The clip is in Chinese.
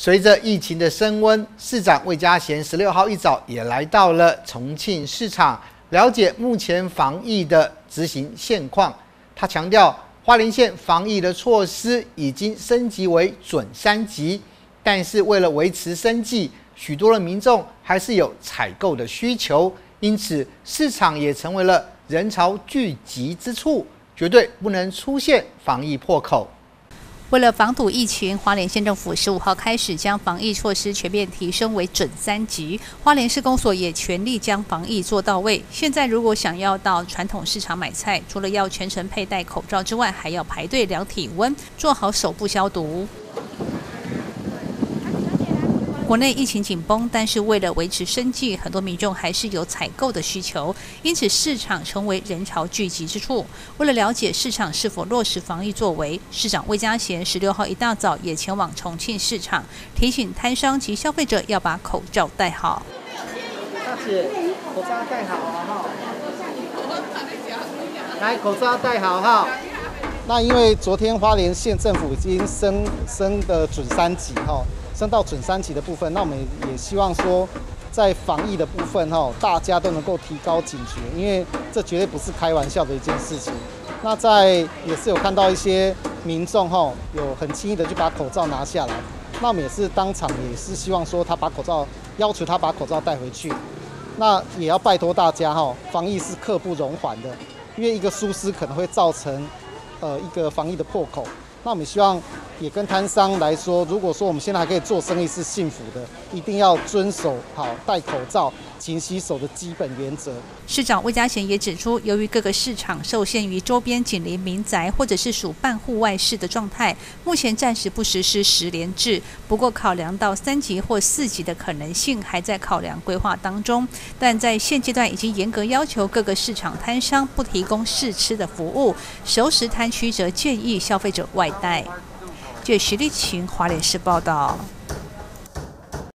随着疫情的升温，市长魏家贤16号一早也来到了重庆市场，了解目前防疫的执行现况。他强调，花莲县防疫的措施已经升级为准3级，但是为了维持生计，许多的民众还是有采购的需求，因此市场也成为了人潮聚集之处，绝对不能出现防疫破口。 为了防堵疫情，花莲县政府15号开始将防疫措施全面提升为准3级。花莲市公所也全力将防疫做到位。现在如果想要到传统市场买菜，除了要全程佩戴口罩之外，还要排队量体温，做好手部消毒。国内疫情紧绷，但是为了维持生计，很多民众还是有采购的需求，因此市场成为人潮聚集之处。为了了解市场是否落实防疫作为，市长魏家贤16号一大早也前往重庆市场，提醒摊商及消费者要把口罩戴好。 大姐，口罩戴好哈！来，口罩戴好哈！ 那因为昨天花莲县政府已经升的准3级哈。升到准3级的部分，那我们也希望说，在防疫的部分大家都能够提高警觉，因为这绝对不是开玩笑的一件事情。那也是有看到一些民众有很轻易的就把口罩拿下来，那我们也是当场也是希望说要求他把口罩带回去。那也要拜托大家防疫是刻不容缓的，因为一个疏失可能会造成一个防疫的破口。那我们希望也跟摊商来说，如果说我们现在还可以做生意是幸福的，一定要遵守好戴口罩、勤洗手的基本原则。 市长魏家贤也指出，由于各个市场受限于周边紧邻民宅或者是属半户外式的状态，目前暂时不实施10连制。不过，考量到3级或4级的可能性还在考量规划当中，但在现阶段已经严格要求各个市场摊商不提供试吃的服务，熟食摊区则建议消费者外带。据实力情华联市报道。